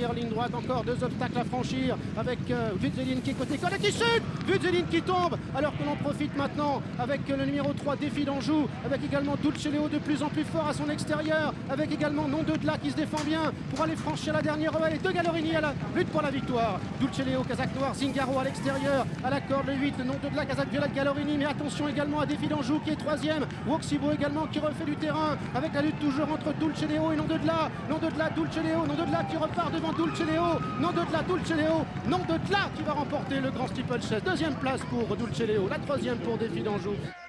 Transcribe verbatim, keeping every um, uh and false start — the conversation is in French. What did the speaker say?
dernière ligne droite, encore deux obstacles à franchir avec euh, Vuzeline qui est côté col et qui chute. Vuzeline qui tombe alors que l'on profite maintenant avec le numéro trois Défi d'Anjou, avec également Dulce Léo de plus en plus fort à son extérieur, avec également Non de Dla qui se défend bien pour aller franchir la dernière relais de Gallorini à la lutte pour la victoire. Dulce Léo, Kazakh Noir, Zingaro à l'extérieur, à la corde le huit, Non de Dla, Kazakh Violette, Gallorini, mais attention également à Défi d'Anjou qui est troisième, Woxibo également qui refait du terrain avec la lutte toujours entre Dulce Léo et Non de Dla, Non de Dla, Dulce Léo, Non de Dla qui repart devant Dulce Léo, Non de Dla, Dulce Léo, Non de Dla qui va remporter le grand steeplechase. Deuxième place pour Dulce Léo, la troisième pour Défi d'Anjou.